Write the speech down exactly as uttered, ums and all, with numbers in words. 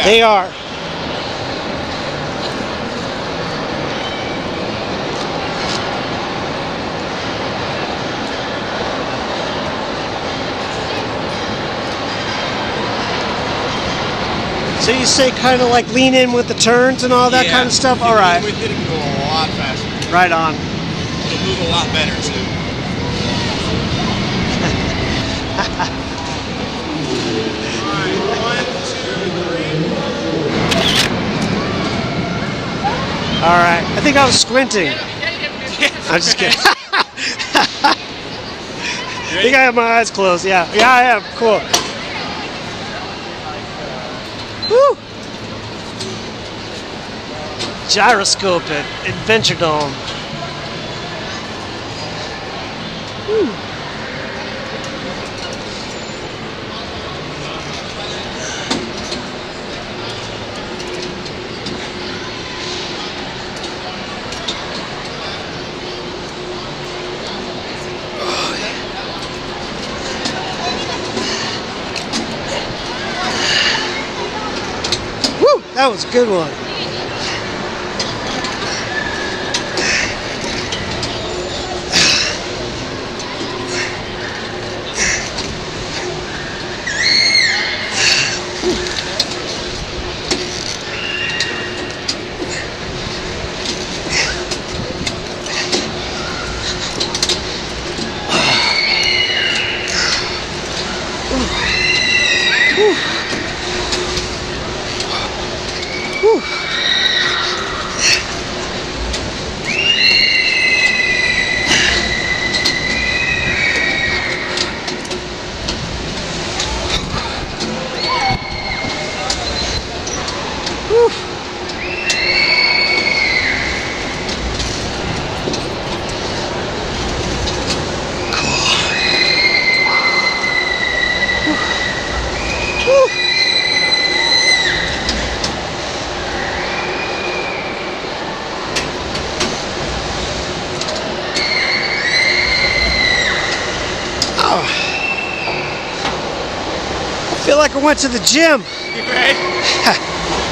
fast. They are. So you say kind of like lean in with the turns and all that yeah. kind of stuff? All right. With it, it can go a lot faster. Right on. It'll move a lot better too. Alright, one, two, three. Alright, I think I was squinting. I'm just kidding. I think I have my eyes closed, yeah. Yeah, I am. Cool. Woo! Gyroscope at Adventuredome. Woo! That was a good one. Whew. I feel like I went to the gym. You ready?